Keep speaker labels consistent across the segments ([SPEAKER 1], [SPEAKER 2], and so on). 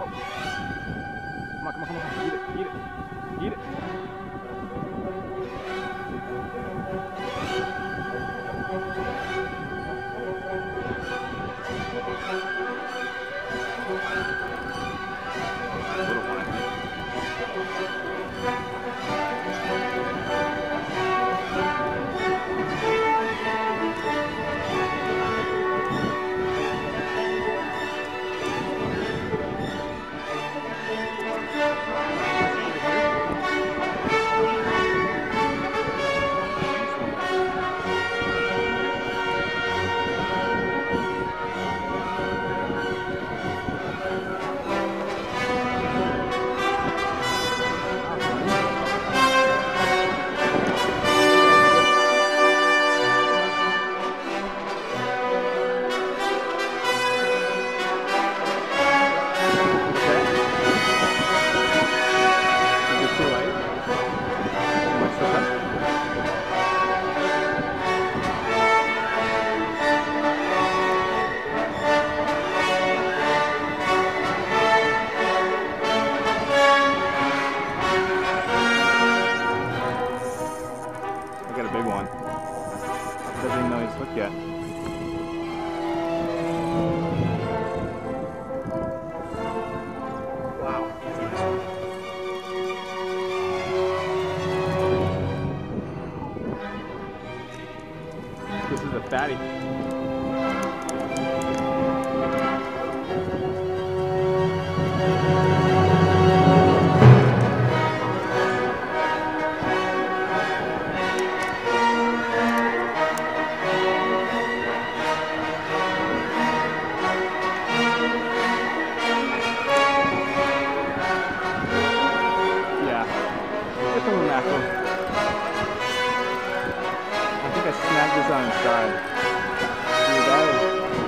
[SPEAKER 1] Come on, come on, come on. Eat it, eat it, eat it. Little one, I think. Yet. Wow. This is a fatty. Mackerel. I think I snagged this on the side. Dude, that is...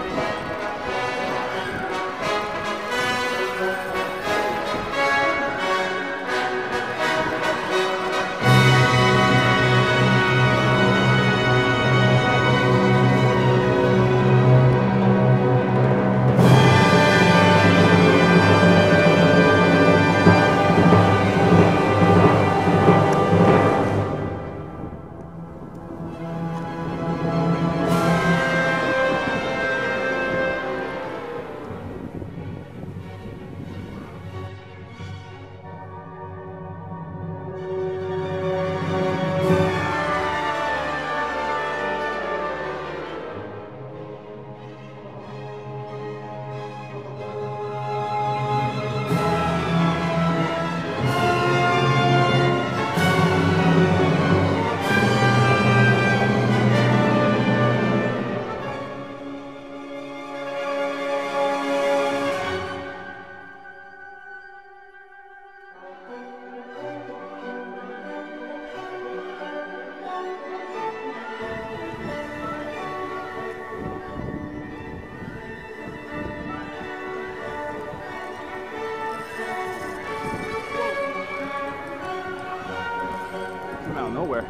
[SPEAKER 1] Out of nowhere.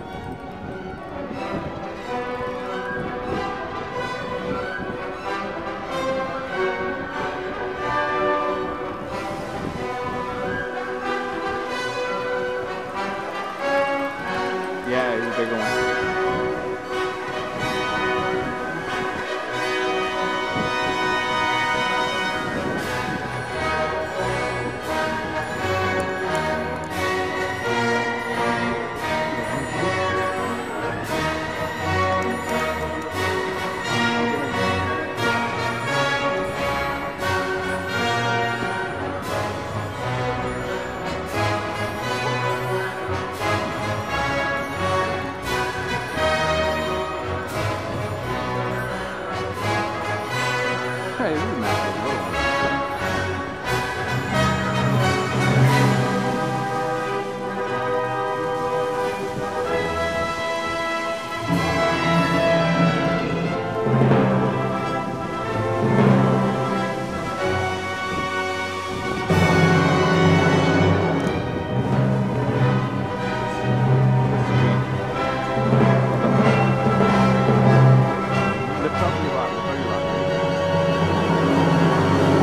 [SPEAKER 1] Yeah, he's a bigger one. Hey, this is Mackerel. Lift up your rock, lift up your rock.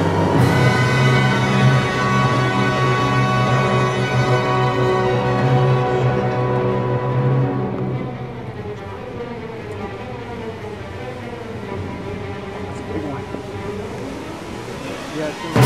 [SPEAKER 1] Yeah,